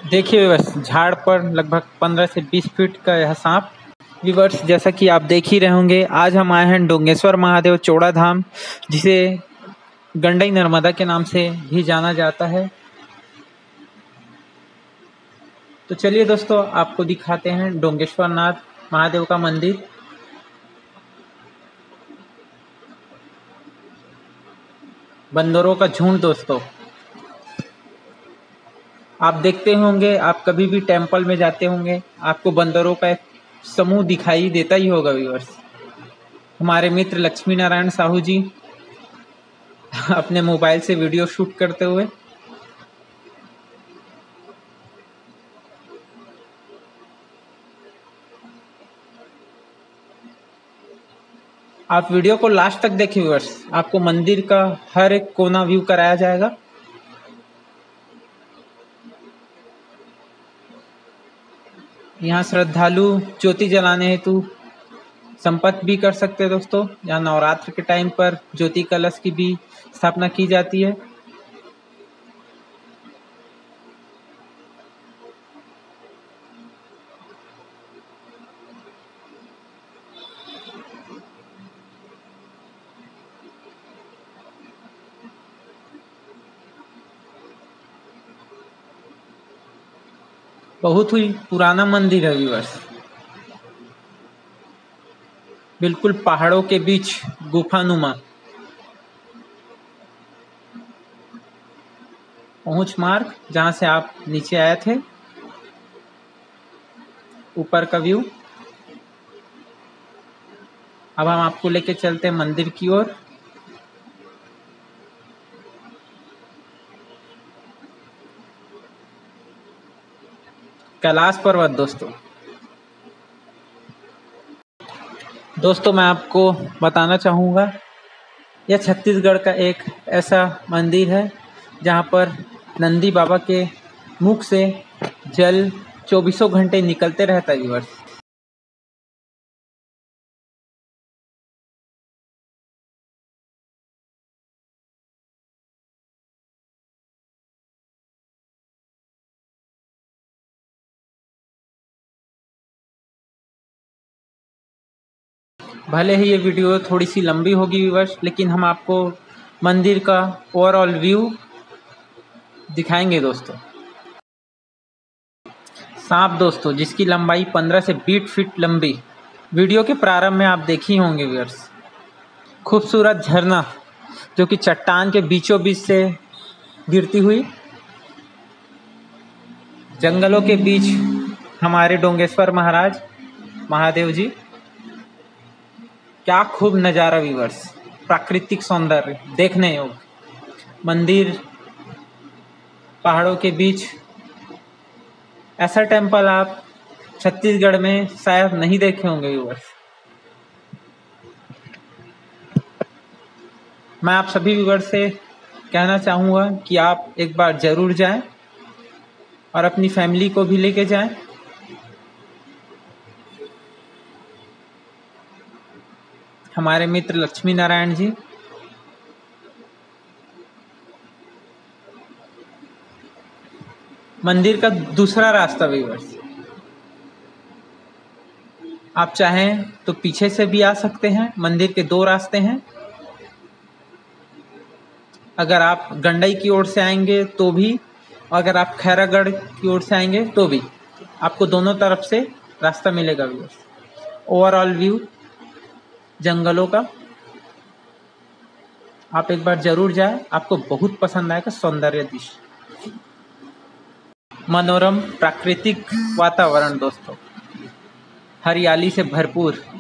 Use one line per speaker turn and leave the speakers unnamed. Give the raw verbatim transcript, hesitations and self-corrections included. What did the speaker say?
देखिए व्यूअर्स, झाड़ पर लगभग पंद्रह से बीस फीट का यह सांप। व्यूअर्स, जैसा कि आप देख ही रहे होंगे, आज हम आए हैं डोंगेश्वर महादेव चौड़ा धाम, जिसे गंडई नर्मदा के नाम से भी जाना जाता है। तो चलिए दोस्तों, आपको दिखाते हैं डोंगेश्वर नाथ महादेव का मंदिर। बंदरों का झुंड दोस्तों, आप देखते होंगे, आप कभी भी टेंपल में जाते होंगे, आपको बंदरों का एक समूह दिखाई देता ही होगा व्यूअर्स। हमारे मित्र लक्ष्मी नारायण साहू जी अपने मोबाइल से वीडियो शूट करते हुए। आप वीडियो को लास्ट तक देखिए व्यूअर्स, आपको मंदिर का हर एक कोना व्यू कराया जाएगा। यहाँ श्रद्धालु ज्योति जलाने हेतु संपर्क भी कर सकते हैं दोस्तों। यहाँ नवरात्र के टाइम पर ज्योति कलश की भी स्थापना की जाती है। बहुत ही पुराना मंदिर है व्यूअर्स, बिल्कुल पहाड़ों के बीच गुफानुमा। पहुंच मार्ग जहां से आप नीचे आए थे, ऊपर का व्यू। अब हम आपको लेके चलते हैं मंदिर की ओर। कैलाश पर्वत दोस्तों दोस्तों मैं आपको बताना चाहूँगा, यह छत्तीसगढ़ का एक ऐसा मंदिर है जहाँ पर नंदी बाबा के मुख से जल चौबीसों घंटे निकलते रहता है व्यूअर्स। भले ही ये वीडियो थोड़ी सी लंबी होगी व्यूअर्स, लेकिन हम आपको मंदिर का ओवरऑल व्यू दिखाएंगे दोस्तों। सांप दोस्तों, जिसकी लंबाई पंद्रह से बीस फीट लंबी, वीडियो के प्रारंभ में आप देख ही होंगे व्यूअर्स। खूबसूरत झरना जो कि चट्टान के बीचों बीच से गिरती हुई, जंगलों के बीच हमारे डोंगेश्वर महाराज महादेव जी। क्या खूब नज़ारा व्यूअर्स, प्राकृतिक सौंदर्य देखने योग्य मंदिर, पहाड़ों के बीच। ऐसा टेम्पल आप छत्तीसगढ़ में शायद नहीं देखे होंगे व्यूअर्स। मैं आप सभी व्यूअर्स से कहना चाहूँगा कि आप एक बार ज़रूर जाएं और अपनी फैमिली को भी लेके जाएं। हमारे मित्र लक्ष्मी नारायण जी मंदिर का दूसरा रास्ता व्यूअर्स, आप चाहें तो पीछे से भी आ सकते हैं। मंदिर के दो रास्ते हैं। अगर आप गंडई की ओर से आएंगे तो भी, अगर आप खैरागढ़ की ओर से आएंगे तो भी, आपको दोनों तरफ से रास्ता मिलेगा व्यूअर्स। ओवरऑल व्यू जंगलों का आप एक बार जरूर जाएं, आपको बहुत पसंद आएगा। सौंदर्य दृश्य, मनोरम प्राकृतिक वातावरण दोस्तों, हरियाली से भरपूर